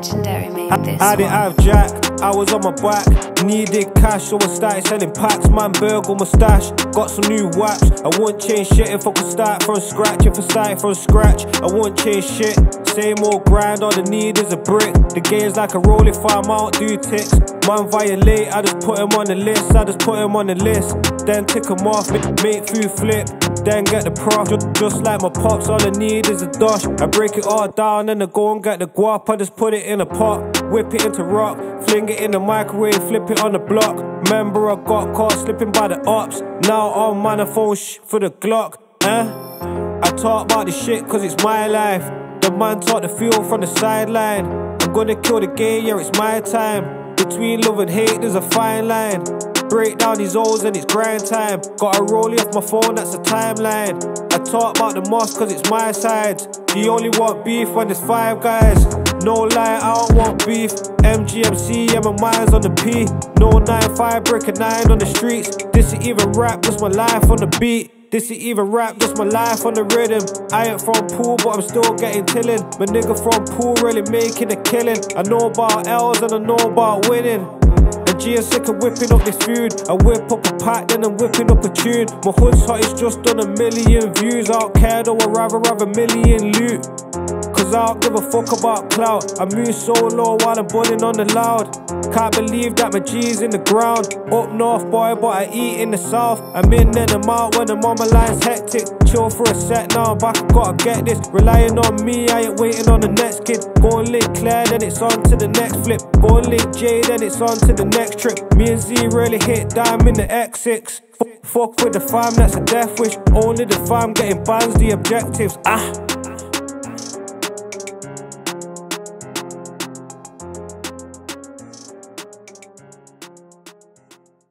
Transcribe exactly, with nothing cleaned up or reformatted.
Legendary made this I didn't one. have jack, I was on my back. Needed cash, so I started selling packs. Man, burgle my stash, got some new waps. I wouldn't change shit if I could start from scratch. If I started from scratch, I wouldn't change shit. Same old grind, all I need is a brick. The game's like a roll if I'm out, do ticks. Man violate, I just put him on the list. I just put him on the list, then tick him off, make food flip, then get the prof. Just, just like my pops, all I need is a dosh. I break it all down and I go and get the guap. I just put it in a pot, whip it into rock, fling it in the microwave, flip it on the block. Remember I got caught slipping by the ops. Now on man, I phone sh for the Glock. Eh? I talk about the shit cause it's my life. The man taught the field from the sideline. I'm gonna kill the game, yeah, it's my time. Between love and hate, there's a fine line. Break down these O's and it's grind time. Gotta roll it off my phone, that's a timeline. I talk about the mosque cause it's my side. You only want beef when there's five guys. No lie, I don't want beef. M G M C, yeah, my mind's on the P. No nine five, break a nine on the streets. This ain't even rap, just my life on the beat. This ain't even rap, just my life on the rhythm. I ain't from Pool, but I'm still getting tillin'. My nigga from Pool really making a killing. I know about L's and I know about winning. And G is sick of whipping up this food. I whip up a pack, then I'm whipping up a tune. My hood's hot, it's just done a million views. I don't care though, I'd rather have a million loot. Cause I don't give a fuck about clout. I move so low while I'm bunning on the loud. Can't believe that my G's in the ground. Up north boy, but I eat in the south. I'm in and I'm out when I'm on my line's hectic. Chill for a sec, now I'm back, I gotta get this. Relying on me, I ain't waiting on the next kid. Go and link Claire, then it's on to the next flip. Go and link Jay, then it's on to the next trip. Me and Z really hit dime in the X six. F fuck with the fam, that's a death wish. Only the fam getting bans, the objectives. Ah.